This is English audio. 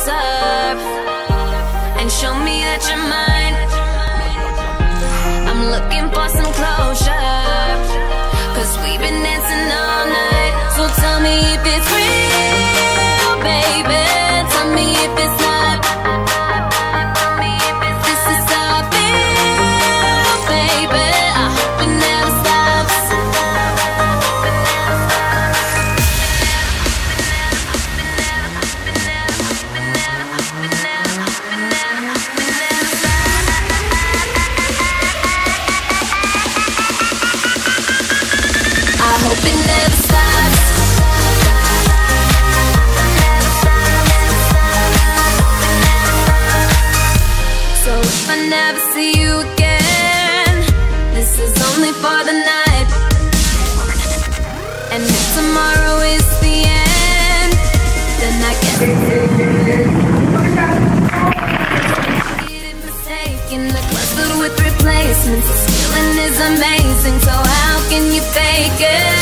up and show me that you're mine. I'm looking for some closure, 'cause we've been dancing all night. So tell me if it's real, baby. Tell me if it's not. This is how I feel, baby. I hope it never stops. I hope it never stops. So if I never see you again, this is only for the night. And if tomorrow is the end, then I guess getting mistaken, like clustered with replacements. This feeling is amazing, so how can you fake it?